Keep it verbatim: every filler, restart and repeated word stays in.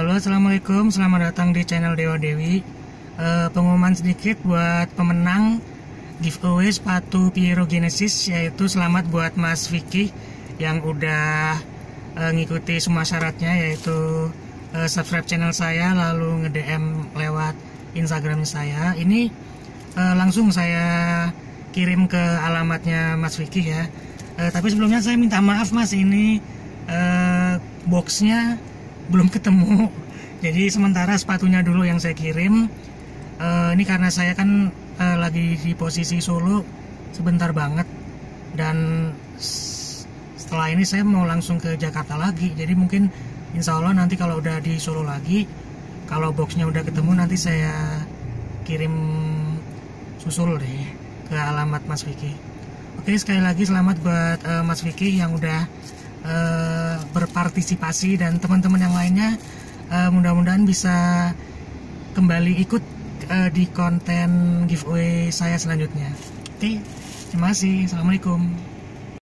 Halo, assalamualaikum, selamat datang di channel Dewa Dewi. uh, Pengumuman sedikit buat pemenang giveaway sepatu Piero Genesis, yaitu selamat buat Mas Vicky yang udah uh, ngikuti semua syaratnya, yaitu uh, subscribe channel saya lalu nge-D M lewat Instagram saya. Ini uh, langsung saya kirim ke alamatnya Mas Vicky ya. uh, Tapi sebelumnya saya minta maaf Mas, ini uh, boxnya belum ketemu, jadi sementara sepatunya dulu yang saya kirim. uh, Ini karena saya kan uh, lagi di posisi Solo sebentar banget, dan setelah ini saya mau langsung ke Jakarta lagi. Jadi mungkin insya Allah nanti kalau udah di Solo lagi, kalau boxnya udah ketemu, nanti saya kirim susul deh ke alamat Mas Vicky. Oke, sekali lagi selamat buat uh, Mas Vicky yang udah Uh, berpartisipasi, dan teman-teman yang lainnya uh, mudah-mudahan bisa kembali ikut uh, di konten giveaway saya selanjutnya. Oke, terima kasih. Assalamualaikum.